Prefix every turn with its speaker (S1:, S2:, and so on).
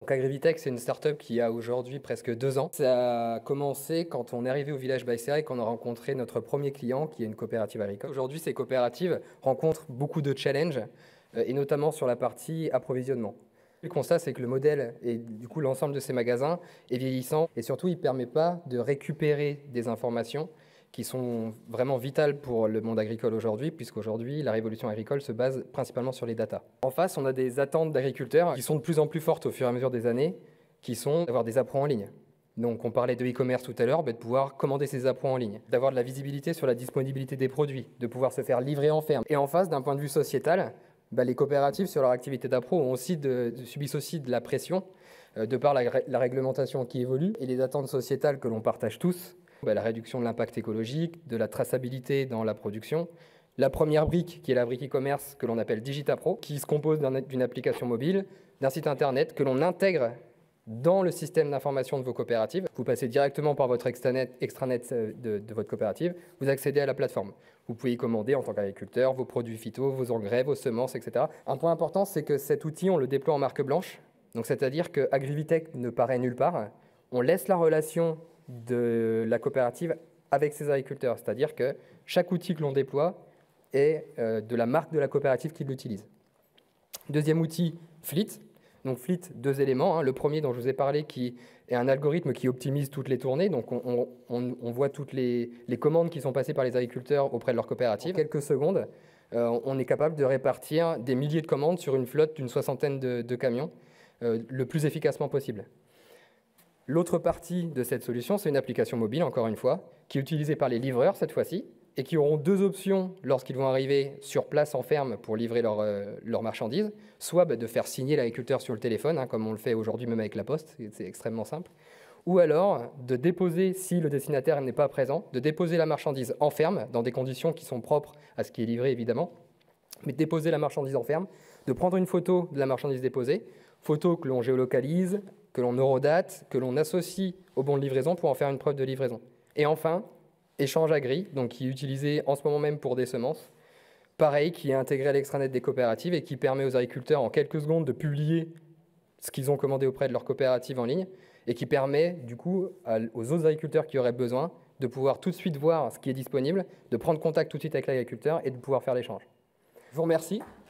S1: Donc Agrivitech, c'est une start-up qui a aujourd'hui presque 2 ans. Ça a commencé quand on est arrivé au village Baïséa et qu'on a rencontré notre premier client, qui est une coopérative agricole. Aujourd'hui, ces coopératives rencontrent beaucoup de challenges, et notamment sur la partie approvisionnement. Le constat, c'est que le modèle et du coup l'ensemble de ces magasins est vieillissant et surtout, il ne permet pas de récupérer des informations qui sont vraiment vitales pour le monde agricole aujourd'hui, puisqu'aujourd'hui, la révolution agricole se base principalement sur les datas. En face, on a des attentes d'agriculteurs qui sont de plus en plus fortes au fur et à mesure des années, qui sont d'avoir des approches en ligne. Donc on parlait de e-commerce tout à l'heure, de pouvoir commander ses approches en ligne, d'avoir de la visibilité sur la disponibilité des produits, de pouvoir se faire livrer en ferme. Et en face, d'un point de vue sociétal, les coopératives sur leur activité d'appro subissent aussi de la pression de par la réglementation qui évolue et les attentes sociétales que l'on partage tous. La réduction de l'impact écologique, de la traçabilité dans la production. La première brique, qui est la brique e-commerce que l'on appelle Digitapro, qui se compose d'une application mobile, d'un site internet que l'on intègre dans le système d'information de vos coopératives. Vous passez directement par votre extranet de votre coopérative, vous accédez à la plateforme. Vous pouvez y commander en tant qu'agriculteur vos produits phyto, vos engrais, vos semences, etc. Un point important, c'est que cet outil, on le déploie en marque blanche. Donc, c'est-à-dire que Agrivitech ne paraît nulle part. On laisse la relation de la coopérative avec ses agriculteurs. C'est-à-dire que chaque outil que l'on déploie est de la marque de la coopérative qui l'utilise. Deuxième outil, Fleet. Donc Fleet, 2 éléments. Le premier dont je vous ai parlé, qui est un algorithme qui optimise toutes les tournées. Donc on voit toutes les commandes qui sont passées par les agriculteurs auprès de leur coopérative. En quelques secondes, on est capable de répartir des milliers de commandes sur une flotte d'une 60aine de camions le plus efficacement possible. L'autre partie de cette solution, c'est une application mobile, encore une fois, qui est utilisée par les livreurs cette fois-ci, et qui auront 2 options lorsqu'ils vont arriver sur place en ferme pour livrer leurs marchandises, soit de faire signer l'agriculteur sur le téléphone, comme on le fait aujourd'hui même avec la Poste, c'est extrêmement simple, ou alors de déposer, si le destinataire n'est pas présent, de déposer la marchandise en ferme, dans des conditions qui sont propres à ce qui est livré évidemment, mais de déposer la marchandise en ferme, de prendre une photo de la marchandise déposée, photo que l'on géolocalise, que l'on neurodate, que l'on associe au bon de livraison pour en faire une preuve de livraison. Et enfin, Échange Agri, donc qui est utilisé en ce moment même pour des semences, pareil, qui est intégré à l'extranet des coopératives et qui permet aux agriculteurs en quelques secondes de publier ce qu'ils ont commandé auprès de leur coopérative en ligne et qui permet du coup aux autres agriculteurs qui auraient besoin de pouvoir tout de suite voir ce qui est disponible, de prendre contact tout de suite avec l'agriculteur et de pouvoir faire l'échange. Je vous remercie.